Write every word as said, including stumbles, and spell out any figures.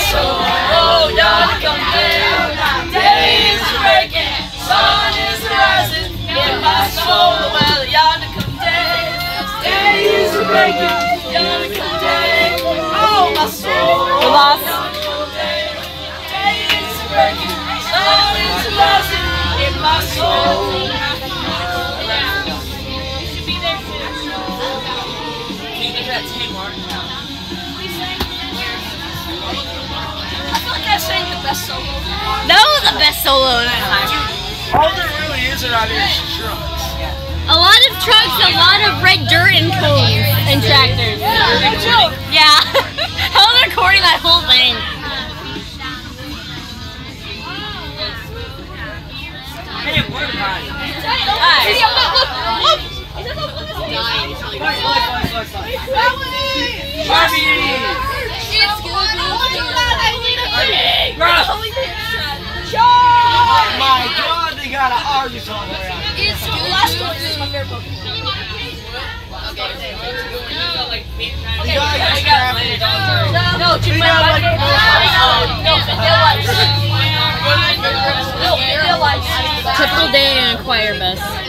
soul. Oh, yonder come day. Day is breaking, sun is rising in my soul. Well, yonder come day. Day is breaking, yonder come day. Oh, my soul. We lost. Yonder come day. Day is breaking, sun is rising in my soul. I feel like I sang the best solo. That was the best solo in our life. All there really is around here is trucks. A lot of trucks, a lot of red dirt and cones and tractors. Yeah. I was recording that whole thing. Hey, what about it? Alright. Oh my god, they got an artist on there. It's the last one. This is my favorite Pokemon. The guy got scrapped. No, no, two my like no, Vanilla Ice. No, Vanilla Ice. Triple day and acquire best.